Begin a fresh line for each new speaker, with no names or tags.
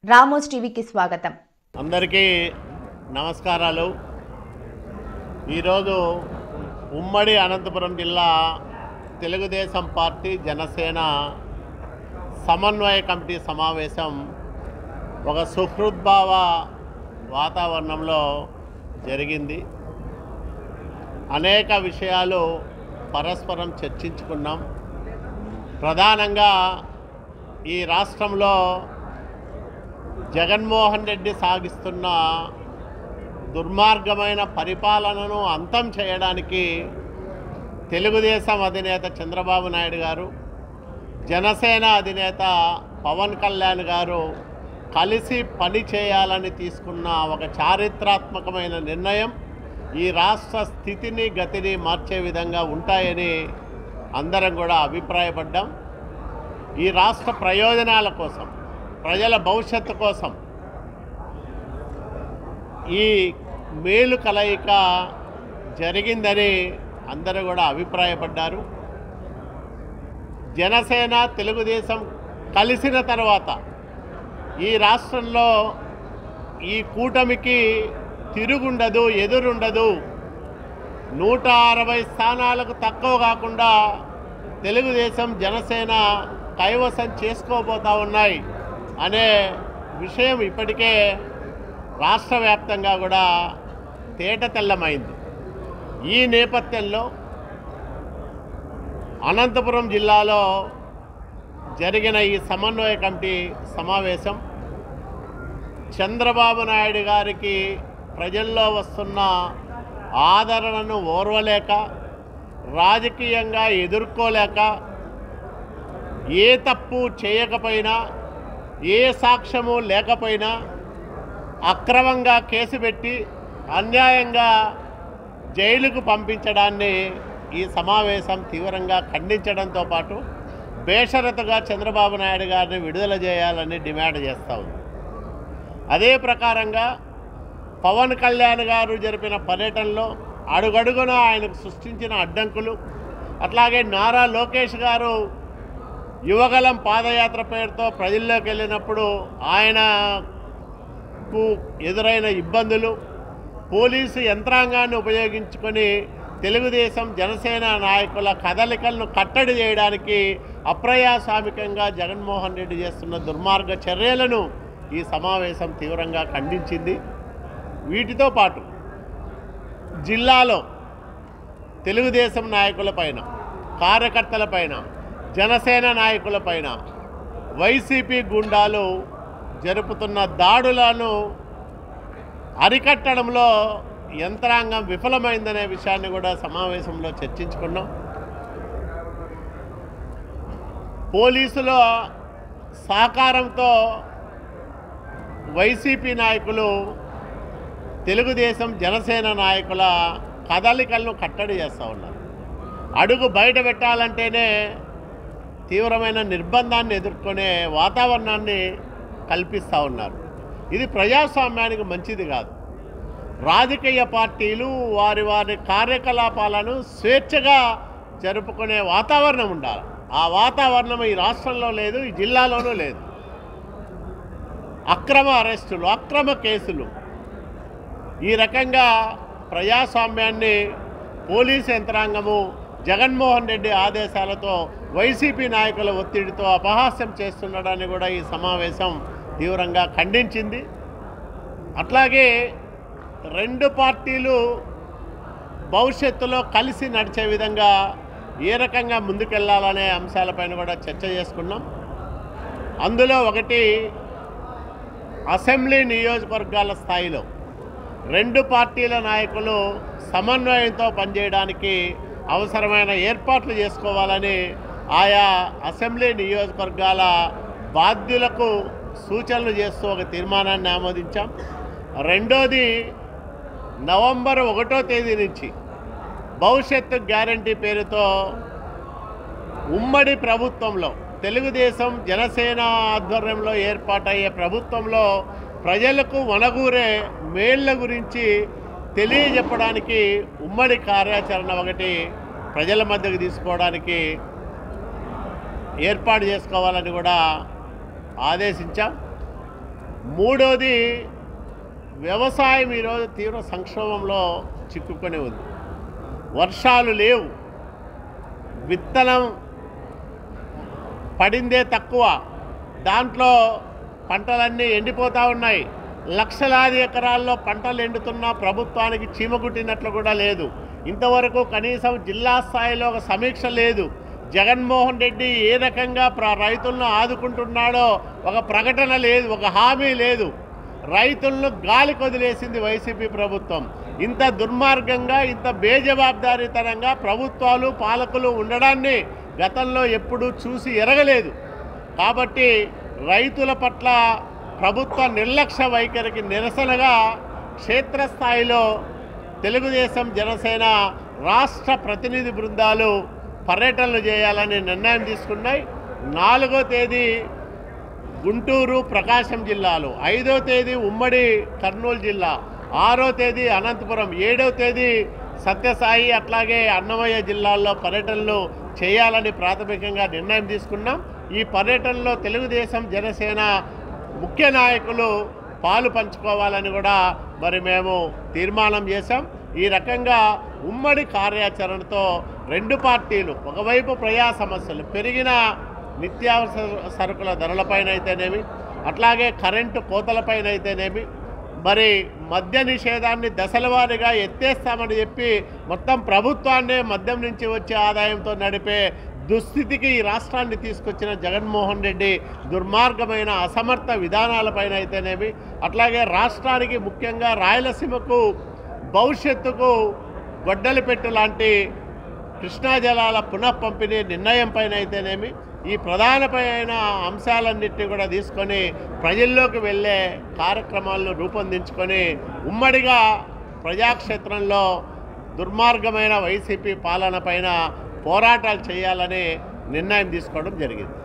రామోజ్ టీవీకి స్వాగతం.
అందరికీ నమస్కారాలు. ఈరోజు ఉమ్మడి అనంతపురం జిల్లా తెలుగుదేశం పార్టీ జనసేన సమన్వయ కమిటీ సమావేశం ఒక సుహృద్భావ వాతావరణంలో జరిగింది. అనేక విషయాలు పరస్పరం చర్చించుకున్నాం. ప్రధానంగా ఈ రాష్ట్రంలో జగన్మోహన్ రెడ్డి సాగిస్తున్న దుర్మార్గమైన పరిపాలనను అంతం చేయడానికి తెలుగుదేశం అధినేత చంద్రబాబు నాయుడు గారు, జనసేన అధినేత పవన్ కళ్యాణ్ గారు కలిసి పని చేయాలని తీసుకున్న ఒక చారిత్రాత్మకమైన నిర్ణయం ఈ రాష్ట్ర స్థితిని గతిని మార్చే విధంగా ఉంటాయని అందరం కూడా అభిప్రాయపడ్డాం. ఈ రాష్ట్ర ప్రయోజనాల కోసం, ప్రజల భవిష్యత్తు కోసం ఈ మేలు కలయిక జరిగిందని అందరూ కూడా అభిప్రాయపడ్డారు. జనసేన తెలుగుదేశం కలిసిన తర్వాత ఈ రాష్ట్రంలో ఈ కూటమికి తిరుగుండదు, ఎదురుండదు. 160 స్థానాలకు తక్కువ కాకుండా తెలుగుదేశం జనసేన కైవసం చేసుకోబోతూ ఉన్నాయి అనే విషయం ఇప్పటికే రాష్ట్ర వ్యాప్తంగా కూడా తేటతెల్లమైంది. ఈ నేపథ్యంలో అనంతపురం జిల్లాలో జరిగిన ఈ సమన్వయ కమిటీ సమావేశం చంద్రబాబు నాయుడు గారికి ప్రజల్లో వస్తున్న ఆదరణను ఓర్వలేక, రాజకీయంగా ఎదుర్కోలేక, ఏ తప్పు చేయకపోయినా, ఏ సాక్ష్యము లేకపోయినా అక్రమంగా కేసు పెట్టి అన్యాయంగా జైలుకు పంపించడాన్ని ఈ సమావేశం తీవ్రంగా ఖండించడంతో పాటు బేషరతుగా చంద్రబాబు నాయుడు గారిని విడుదల చేయాలని డిమాండ్ చేస్తూ ఉంది. అదే ప్రకారంగా పవన్ కళ్యాణ్ గారు జరిపిన పర్యటనలో అడుగడుగున ఆయనకు సృష్టించిన అడ్డంకులు, అట్లాగే నారా లోకేష్ గారు యువగలం పాదయాత్ర పేరుతో ప్రజల్లోకి వెళ్ళినప్పుడు ఆయనకు ఎదురైన ఇబ్బందులు, పోలీసు యంత్రాంగాన్ని ఉపయోగించుకొని తెలుగుదేశం జనసేన నాయకుల కదలికలను కట్టడి చేయడానికి అప్రజాస్వామికంగా జగన్మోహన్ రెడ్డి చేస్తున్న దుర్మార్గ చర్యలను ఈ సమావేశం తీవ్రంగా ఖండించింది. వీటితో పాటు జిల్లాలో తెలుగుదేశం నాయకులపైన, కార్యకర్తలపైన, జనసేన నాయకులపైన వైసీపీ గుండాలు జరుపుతున్న దాడులను అరికట్టడంలో యంత్రాంగం విఫలమైందనే విషయాన్ని కూడా సమావేశంలో చర్చించుకున్నాం. పోలీసుల సహకారంతో వైసీపీ నాయకులు తెలుగుదేశం జనసేన నాయకుల కదలికలను కట్టడి చేస్తూ ఉన్నారు. అడుగు బయట పెట్టాలంటేనే తీవ్రమైన నిర్బంధాన్ని ఎదుర్కొనే వాతావరణాన్ని కల్పిస్తూ ఉన్నారు. ఇది ప్రజాస్వామ్యానికి మంచిది కాదు. రాజకీయ పార్టీలు వారి వారి కార్యకలాపాలను స్వేచ్ఛగా జరుపుకునే వాతావరణం ఉండాలి. ఆ వాతావరణం ఈ రాష్ట్రంలో లేదు, ఈ జిల్లాలోనూ లేదు. అక్రమ అరెస్టులు, అక్రమ కేసులు, ఈ రకంగా ప్రజాస్వామ్యాన్ని పోలీసు యంత్రాంగము జగన్మోహన్ రెడ్డి ఆదేశాలతో వైసీపీ నాయకుల ఒత్తిడితో అపహాస్యం చేస్తుండడాన్ని కూడా ఈ సమావేశం తీవ్రంగా ఖండించింది. అట్లాగే రెండు పార్టీలు భవిష్యత్తులో కలిసి నడిచే విధంగా ఏ రకంగా ముందుకెళ్లాలనే అంశాలపైన కూడా చర్చ చేసుకున్నాం. అందులో ఒకటి, అసెంబ్లీ నియోజకవర్గాల స్థాయిలో రెండు పార్టీల నాయకులు సమన్వయంతో పనిచేయడానికి అవసరమైన ఏర్పాట్లు చేసుకోవాలని ఆయా అసెంబ్లీ నియోజకవర్గాల బాధ్యులకు సూచనలు చేస్తూ ఒక తీర్మానాన్ని ఆమోదించాం. రెండోది, నవంబర్ 1వ తేదీ నుంచి భవిష్యత్తు గ్యారంటీ పేరుతో ఉమ్మడి ప్రభుత్వంలో తెలుగుదేశం జనసేన ఆధ్వర్యంలో ఏర్పాటయ్యే ప్రభుత్వంలో ప్రజలకు వనగూరే మేళ్ల గురించి తెలియజెప్పడానికి ఉమ్మడి కార్యాచరణ ఒకటి ప్రజల మధ్యకు తీసుకోవడానికి ఏర్పాటు చేసుకోవాలని కూడా ఆదేశించాం. మూడోది వ్యవసాయం ఈరోజు తీవ్ర సంక్షోభంలో చిక్కుకొని ఉంది. వర్షాలు లేవు, విత్తనం పడిందే తక్కువ, దాంట్లో పంటలన్నీ ఎండిపోతూ ఉన్నాయి. లక్షలాది ఎకరాల్లో పంటలు ఎండుతున్నా ప్రభుత్వానికి చీమగుట్టినట్లు కూడా లేదు. ఇంతవరకు కనీసం జిల్లా స్థాయిలో ఒక సమీక్ష లేదు. జగన్మోహన్ రెడ్డి ఏ రకంగా రైతులను ఆదుకుంటున్నాడో ఒక ప్రకటన లేదు, ఒక హామీ లేదు. రైతులను గాలి కొదిలేసింది వైసీపీ ప్రభుత్వం. ఇంత దుర్మార్గంగా, ఇంత బేజవాబ్దారీతనంగా ప్రభుత్వాలు పాలకులు ఉండడాన్ని గతంలో ఎప్పుడూ చూసి ఎరగలేదు. కాబట్టి రైతుల పట్ల ప్రభుత్వ నిర్లక్ష్య వైఖరికి నిరసనగా క్షేత్రస్థాయిలో తెలుగుదేశం జనసేన రాష్ట్ర ప్రతినిధి బృందాలు పర్యటనలు చేయాలని నిర్ణయం తీసుకున్నాయి. 4వ తేదీ గుంటూరు ప్రకాశం జిల్లాలో, 5వ తేదీ ఉమ్మడి కర్నూలు జిల్లా, 6వ తేదీ అనంతపురం, 7వ తేదీ సత్యసాయి అట్లాగే అన్నమయ్య జిల్లాల్లో పర్యటనలు చేయాలని ప్రాథమికంగా నిర్ణయం తీసుకున్నాం. ఈ పర్యటనలో తెలుగుదేశం జనసేన ముఖ్య నాయకులు పాలు పంచుకోవాలని కూడా మరి మేము తీర్మానం చేశాం. ఈ రకంగా ఉమ్మడి కార్యాచరణతో రెండు పార్టీలు ఒకవైపు ప్రజా సమస్యలు, పెరిగిన నిత్యావసర సరుకుల ధరలపైన అయితేనేమి, అట్లాగే కరెంటు కోతలపైన అయితేనేమి, మరి మద్య నిషేధాన్ని దశలవారీగా ఎత్తేస్తామని చెప్పి మొత్తం ప్రభుత్వాన్నే మద్యం నుంచి వచ్చే ఆదాయంతో నడిపే దుస్థితికి ఈ రాష్ట్రాన్ని తీసుకొచ్చిన జగన్మోహన్ రెడ్డి దుర్మార్గమైన అసమర్థ విధానాలపైన అయితేనేమి, అట్లాగే రాష్ట్రానికి ముఖ్యంగా రాయలసీమకు భవిష్యత్తుకు గొడ్డలిపెట్టు లాంటి కృష్ణా జలాల పునఃపంపిణీ నిర్ణయం పైన అయితేనేమి, ఈ ప్రధానమైన అంశాలన్నింటినీ కూడా తీసుకొని ప్రజల్లోకి వెళ్ళే కార్యక్రమాలను రూపొందించుకొని ఉమ్మడిగా ప్రజాక్షేత్రంలో దుర్మార్గమైన వైసీపీ పాలన పైన పోరాటాలు చేయాలని నిర్ణయం తీసుకోవడం జరిగింది.